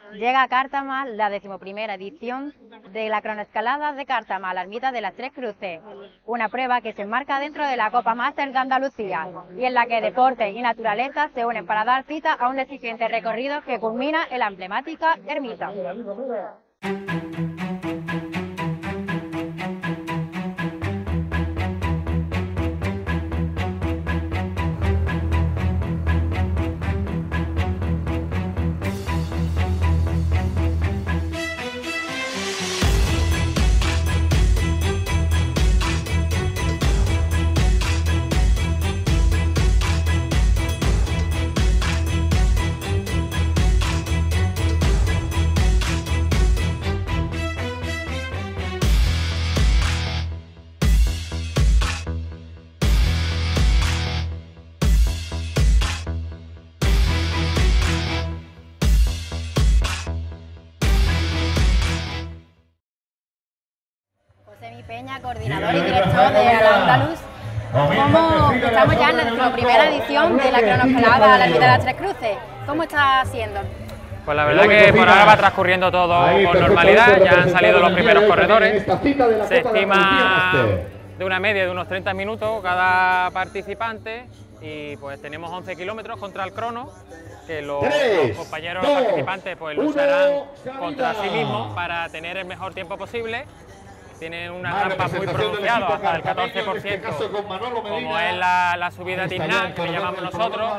Llega a Cártama la 11ª edición de la cronoescalada de Cártama, la ermita de las Tres Cruces, una prueba que se enmarca dentro de la Copa Máster de Andalucía y en la que deporte y naturaleza se unen para dar cita a un exigente recorrido que culmina en la emblemática ermita. José Peña, coordinador y director de Al-Andalus. Estamos ya en nuestra primera edición de la cronoescalada a la ermita de las Tres Cruces. ¿Cómo está siendo? Pues la verdad que por ahora va transcurriendo todo con normalidad, ya han salido los primeros corredores. Se estima de una media de unos 30 minutos cada participante y pues tenemos 11 kilómetros contra el crono, que los compañeros participantes pues lo usarán contra sí mismos para tener el mejor tiempo posible. Tienen unas rampas muy pronunciadas, hasta el 14%, como es la subida Tiznán, que le llamamos nosotros,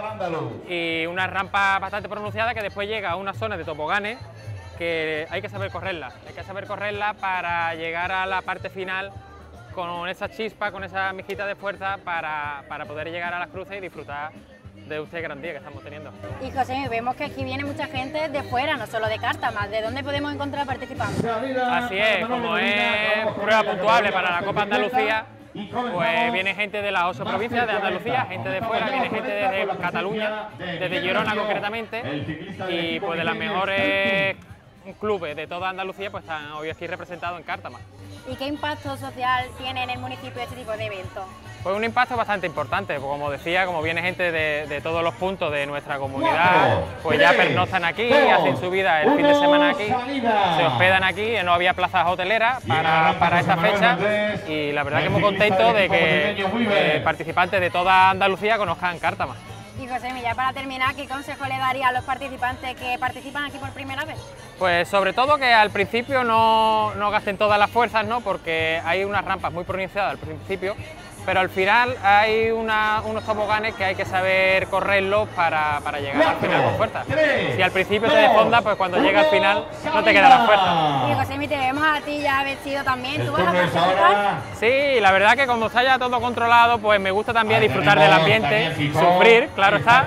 y una rampa bastante pronunciada que después llega a una zona de toboganes que hay que saber correrla. Hay que saber correrla para llegar a la parte final con esa chispa, con esa mijita de fuerza para poder llegar a las cruces y disfrutar de este gran día que estamos teniendo. Y José, vemos que aquí viene mucha gente de fuera, no solo de Cártama. ¿De dónde podemos encontrar participantes? Así es, como es prueba puntuable para la Copa Andalucía, pues viene gente de las 8 provincias de Andalucía, gente de fuera, viene gente desde Cataluña, desde Girona concretamente, y pues de las mejores clubes de toda Andalucía pues están hoy aquí representados en Cártama. ¿Y qué impacto social tiene en el municipio este tipo de eventos? Pues un impacto bastante importante, pues como decía, como viene gente de todos los puntos de nuestra comunidad, pues ya pernoctan aquí, hacen su vida el fin de semana aquí, se hospedan aquí, no había plazas hoteleras para esta fecha y la verdad que muy contento de que participantes de toda Andalucía conozcan Cártama. Y José, ya para terminar, ¿qué consejo le daría a los participantes que participan aquí por primera vez? Pues sobre todo que al principio no gasten todas las fuerzas, ¿no? Porque hay unas rampas muy pronunciadas al principio, pero al final hay unos toboganes que hay que saber correrlos para llegar al final con fuerza. Si al principio te desfondas, pues cuando llega al final no te queda la fuerza. Y José, te vemos a ti ya vestido también, ¿tú vas a participar? Sí, la verdad que cuando está ya todo controlado, pues me gusta también disfrutar del ambiente, sufrir, claro está,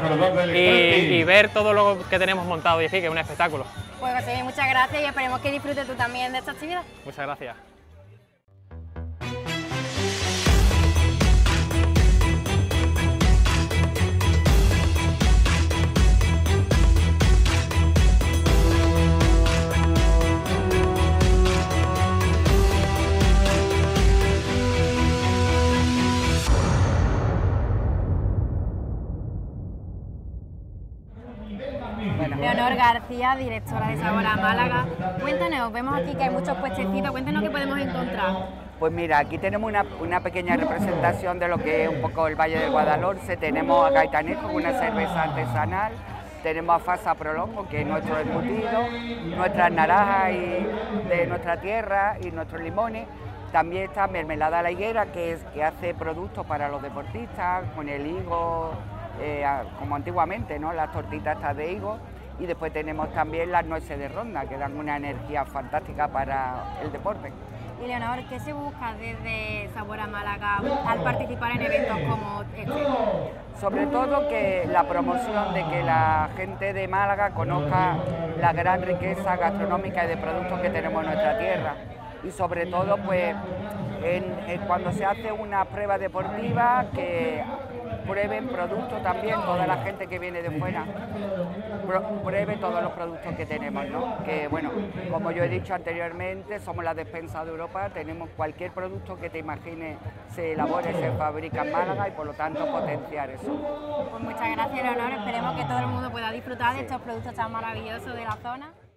y ver todo lo que tenemos montado y aquí, que es un espectáculo. Pues José, muchas gracias y esperemos que disfrutes tú también de esta actividad. Muchas gracias. Leonor García, directora de Sabor a Málaga. Cuéntanos, vemos aquí que hay muchos puestecitos, cuéntanos qué podemos encontrar. Pues mira, aquí tenemos una pequeña representación de lo que es un poco el Valle del Guadalhorce. Tenemos a Gaitanejo, una cerveza artesanal, tenemos a Fasa Prolongo, que es nuestro embutido, nuestras naranjas de nuestra tierra y nuestros limones. También está Mermelada a la Higuera, que hace productos para los deportistas, con el higo, como antiguamente, ¿no? Las tortitas estas de higo. Y después tenemos también las nueces de Ronda, que dan una energía fantástica para el deporte. Y Leonor, ¿qué se busca desde Sabor a Málaga al participar en eventos como este? Sobre todo que la promoción de que la gente de Málaga conozca la gran riqueza gastronómica y de productos que tenemos en nuestra tierra. Y sobre todo, pues, cuando se hace una prueba deportiva, que prueben productos también, toda la gente que viene de fuera, pruebe todos los productos que tenemos, ¿no? Que bueno, como yo he dicho anteriormente, somos la despensa de Europa, tenemos cualquier producto que te imagines se elabora y se fabrica en Málaga y por lo tanto potenciar eso. Pues muchas gracias, Leonor, esperemos que todo el mundo pueda disfrutar de estos productos tan maravillosos de la zona.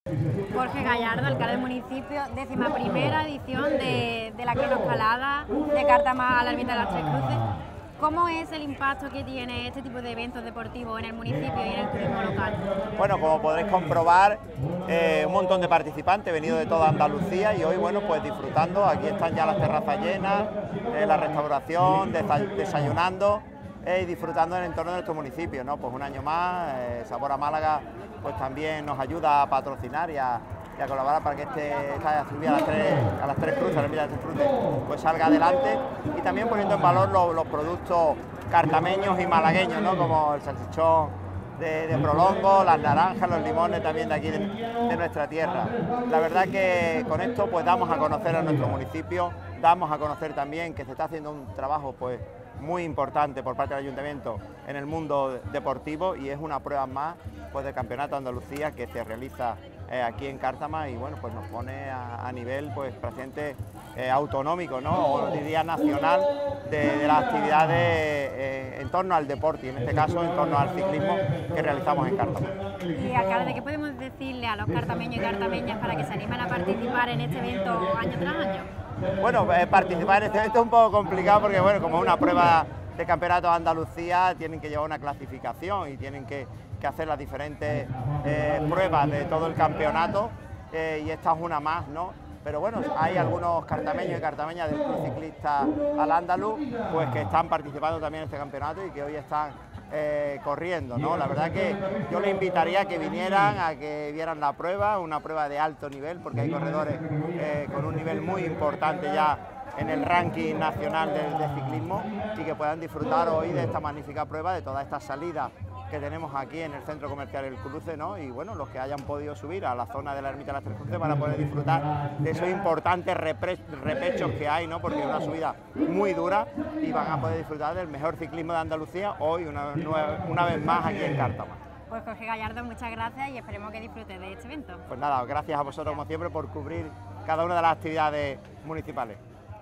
Jorge Gallardo, alcalde del municipio, 11ª edición de la cronoescalada de Cártama a la ermita de las Tres Cruces. ¿Cómo es el impacto que tiene este tipo de eventos deportivos en el municipio y en el turismo local? Bueno, como podréis comprobar, un montón de participantes venidos de toda Andalucía y hoy, bueno, pues disfrutando. Aquí están ya las terrazas llenas, la restauración, desayunando y disfrutando en el entorno de nuestro municipio, ¿no? Pues un año más, Sabor a Málaga pues también nos ayuda a patrocinar y a colaborar para que esta subida a las tres cruces, a la ermita de las Tres Cruces, pues salga adelante, y también poniendo en valor los productos cartameños y malagueños, ¿no? Como el salchichón de Prolongo, las naranjas, los limones también de aquí de nuestra tierra. La verdad que con esto pues damos a conocer a nuestro municipio, damos a conocer también que se está haciendo un trabajo pues muy importante por parte del Ayuntamiento en el mundo deportivo, y es una prueba más pues del Campeonato de Andalucía que se realiza aquí en Cártama, y bueno, pues nos pone a nivel pues prácticamente autonómico, ¿no? O diría nacional de las actividades en torno al deporte, y en este caso en torno al ciclismo que realizamos en Cártama. Y alcalde, ¿qué podemos decirle a los cartameños y cartameñas para que se animen a participar en este evento año tras año? Bueno, participar en este evento es un poco complicado porque, bueno, como es una prueba de Campeonato de Andalucía, tienen que llevar una clasificación y tienen que hacer las diferentes pruebas de todo el campeonato, y esta es una más, ¿no? Pero bueno, hay algunos cartameños y cartameñas del Club Ciclista Al Andaluz pues que están participando también en este campeonato y que hoy están corriendo, ¿no? La verdad que yo les invitaría a que vinieran, a que vieran la prueba, una prueba de alto nivel, porque hay corredores con un nivel muy importante ya en el ranking nacional de ciclismo, y que puedan disfrutar hoy de esta magnífica prueba, de toda esta salida que tenemos aquí en el centro comercial El Cruce, ¿no? Y bueno, los que hayan podido subir a la zona de la ermita de las Tres Cruces van a poder disfrutar de esos importantes repechos que hay, ¿no? Porque es una subida muy dura, y van a poder disfrutar del mejor ciclismo de Andalucía hoy una vez más aquí en Cártama. Pues Jorge Gallardo, muchas gracias y esperemos que disfrutes de este evento. Pues nada, gracias a vosotros como siempre por cubrir cada una de las actividades municipales.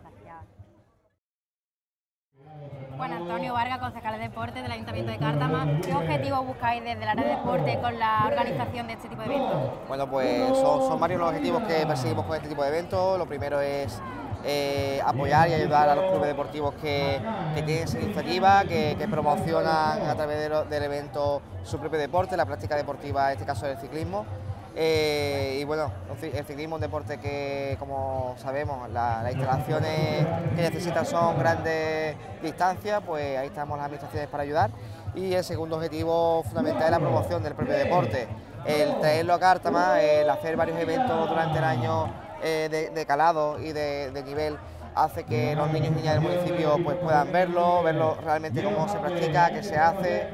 Juan Antonio Vargas, concejal de Deporte del Ayuntamiento de Cártama. ¿Qué objetivos buscáis desde el área de deporte con la organización de este tipo de eventos? Bueno, pues son varios los objetivos que perseguimos con este tipo de eventos. Lo primero es apoyar y ayudar a los clubes deportivos que tienen esa iniciativa, que promocionan a través del evento su propio deporte, la práctica deportiva, en este caso el ciclismo. Y bueno, el ciclismo es un deporte que, como sabemos, las instalaciones que necesitan son grandes distancias, pues ahí estamos las administraciones para ayudar. Y el segundo objetivo fundamental es la promoción del propio deporte, el traerlo a Cártama, el hacer varios eventos durante el año de calado y de nivel, hace que los niños y niñas del municipio pues puedan verlo realmente cómo se practica, qué se hace,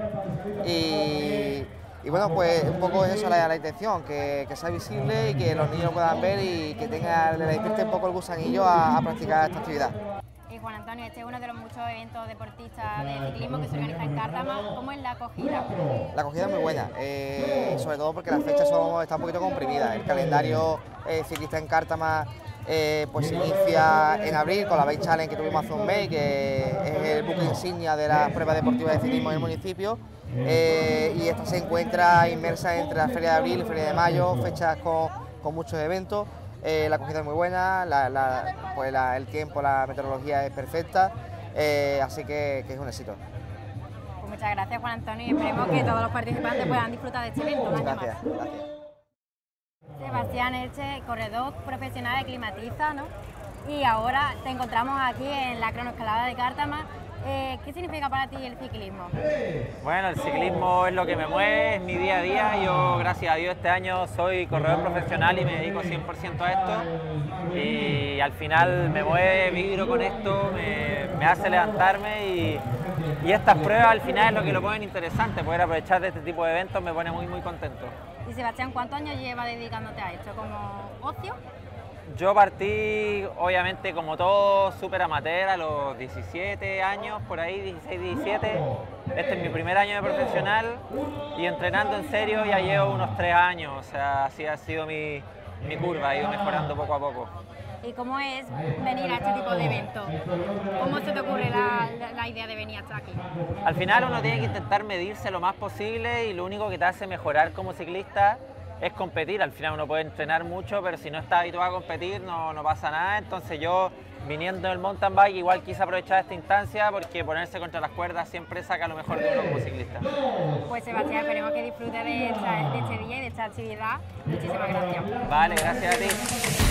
y bueno, pues un poco es eso la intención, que sea visible y que los niños lo puedan ver y que le despierte un poco el gusanillo a practicar esta actividad. Y Juan Antonio, este es uno de los muchos eventos deportistas de ciclismo que se organiza en Cártama. ¿Cómo es la acogida? La acogida es muy buena, sobre todo porque las fechas están un poquito comprimidas. El calendario ciclista en Cártama pues se inicia en abril con la Bike Challenge que tuvimos hace un mes, que es el buque insignia de las pruebas deportivas de ciclismo en el municipio. Y esta se encuentra inmersa entre la Feria de Abril y Feria de Mayo, fechas con muchos eventos. La acogida es muy buena, el tiempo, la meteorología es perfecta, así que es un éxito. Pues muchas gracias, Juan Antonio, y esperemos que todos los participantes puedan disfrutar de este evento. Gracias. Sebastián Elche, corredor profesional de Climatiza, ¿no? Y ahora te encontramos aquí en la cronoescalada de Cártama. ¿Qué significa para ti el ciclismo? Bueno, el ciclismo es lo que me mueve, es mi día a día. Yo, gracias a Dios, este año soy corredor profesional y me dedico 100% a esto. Y al final me mueve, vibro con esto, me hace levantarme, y estas pruebas al final es lo que lo ponen interesante. Poder aprovechar de este tipo de eventos me pone muy, muy contento. Y Sebastián, ¿cuántos años lleva dedicándote a esto? ¿Como ocio? Yo partí, obviamente, como todo, súper amateur a los 17 años, por ahí, 16, 17. Este es mi primer año de profesional, y entrenando en serio ya llevo unos 3 años, o sea, así ha sido mi curva, he ido mejorando poco a poco. ¿Y cómo es venir a este tipo de eventos? ¿Cómo se te ocurre la idea de venir hasta aquí? Al final uno tiene que intentar medirse lo más posible, y lo único que te hace mejorar como ciclista es competir. Al final uno puede entrenar mucho, pero si no está habituado a competir no pasa nada. Entonces yo, viniendo del mountain bike, igual quise aprovechar esta instancia porque ponerse contra las cuerdas siempre saca lo mejor de uno como ciclista. Pues Sebastián, esperemos que disfrutes de este día y de esta actividad. Muchísimas gracias. Vale, gracias a ti.